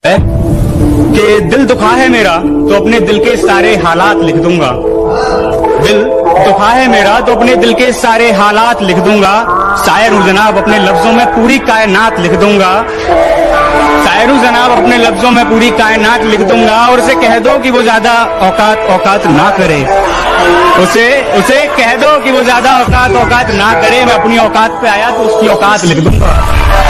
कि दिल दुखा है मेरा तो अपने दिल के सारे हालात लिख दूंगा। दिल दुखा है मेरा तो अपने दिल के सारे हालात लिख दूंगा। शायर हूं जनाब, अपने लफ्जों में पूरी कायनात लिख दूंगा। शायर हूं जनाब, अपने लफ्जों में पूरी कायनात लिख दूंगा। और उसे कह दो कि वो ज्यादा औकात ना करे। उसे कह दो कि वो ज्यादा औकात ना करे। मैं अपनी औकात पे आया तो उसकी औकात लिख दूंगा।